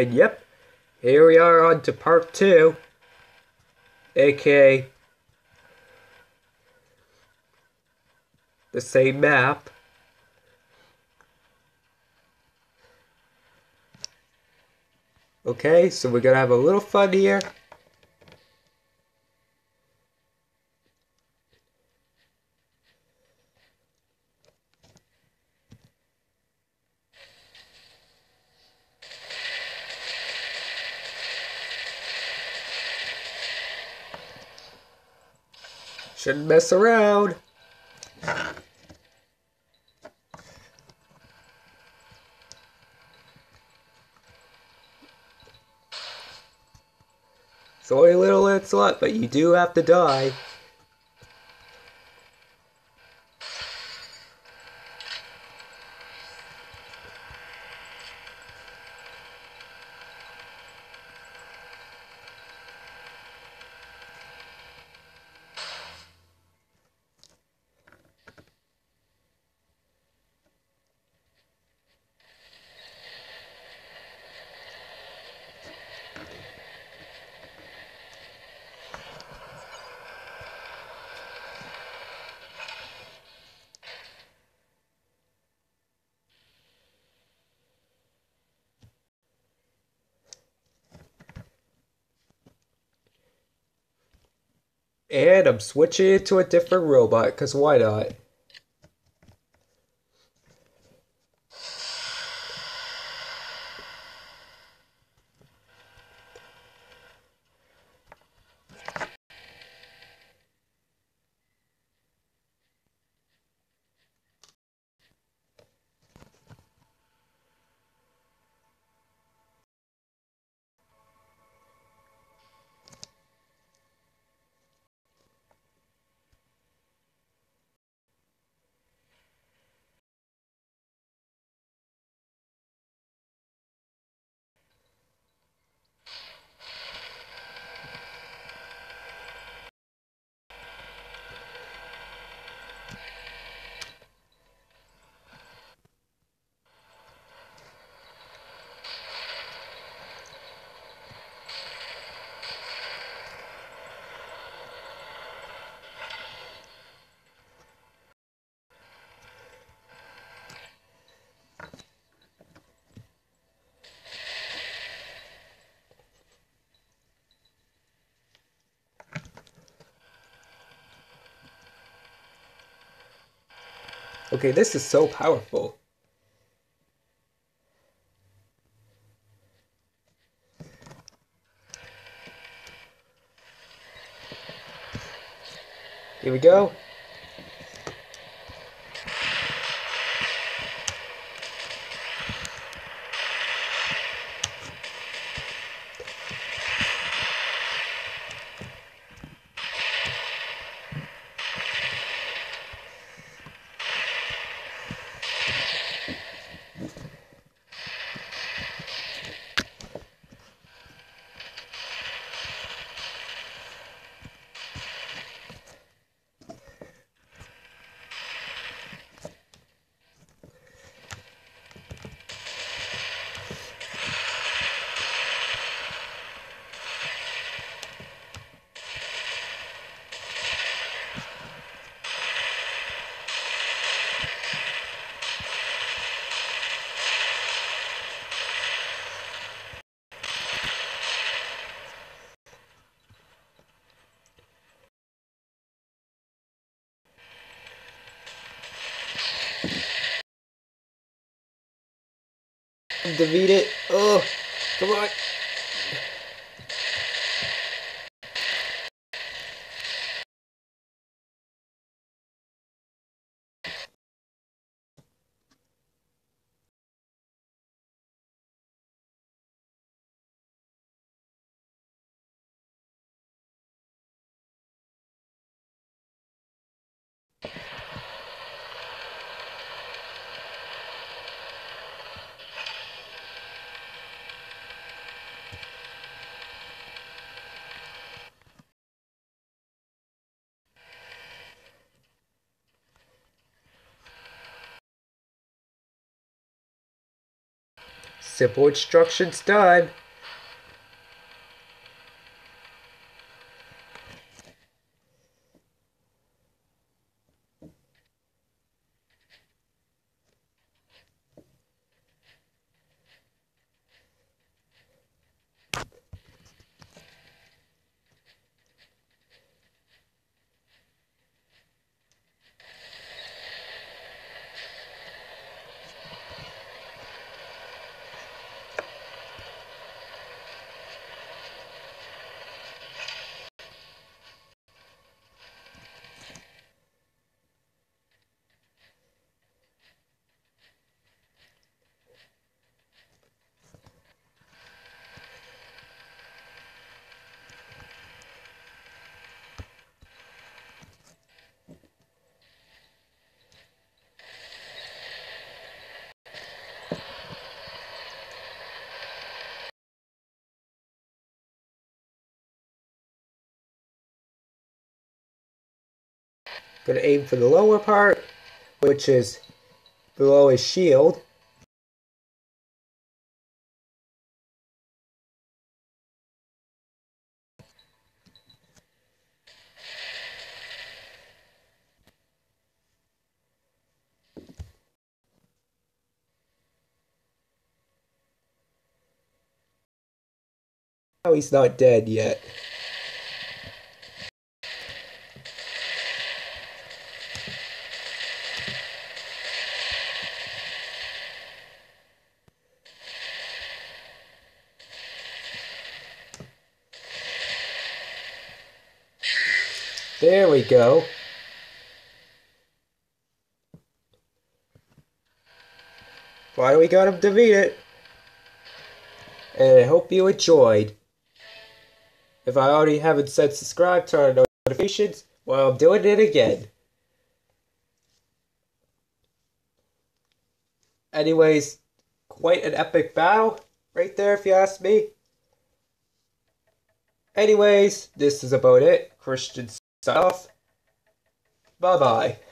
And yep, here we are on to part 2, aka the same map. Okay, so we're gonna have a little fun here. Shouldn't mess around. It's only a little Lancelot, but you do have to die. And I'm switching it to a different robot, because why not? Okay, this is so powerful. Here we go. Defeat it. Oh, come on. Simple instructions done. Gonna aim for the lower part, which is below his shield. Oh, he's not dead yet. There we go. Finally got him defeated. And I hope you enjoyed. If I already haven't said subscribe, turn on notifications, well, I'm doing it again. Anyways, quite an epic battle right there if you ask me. Anyways, this is about it. Christian stuff. Bye-bye.